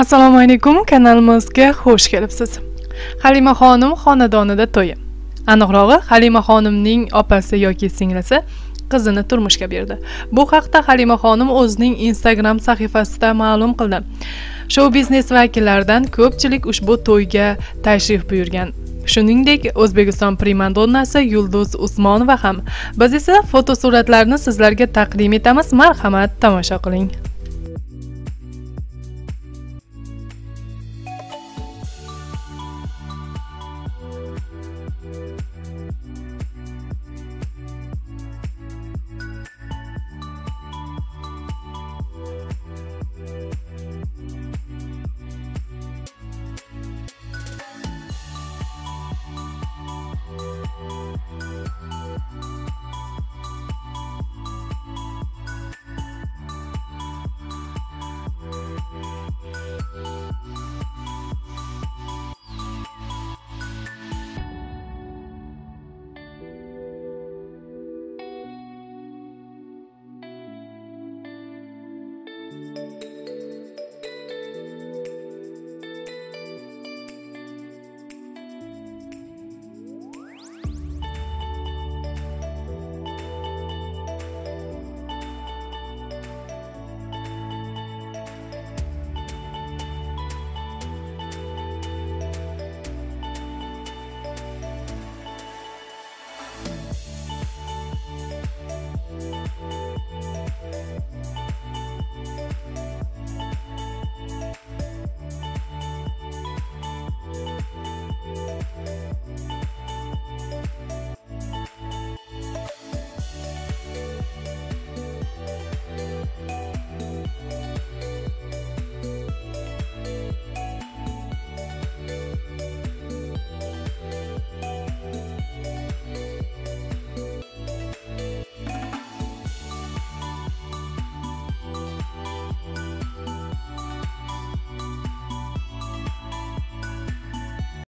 Assalomu alaykum, kanalimizga xush kelibsiz. Halima xonim xonadonida to'yi. Aniqrog'i, Halima xonimning opasi yoki singlisi qizini turmushga berdi. Bu haqda Halima xonim o'zining Instagram sahifasida ma'lum qildi. Show biznes vakillaridan ko'pchilik ushbu to'yga tashrif buyurgan. Shuningdek, O'zbekiston primadonnasi Yulduz Usmonova ham. Biz esa fotosuratlarni sizlarga taqdim etamiz. Marhamat, tomosha qiling.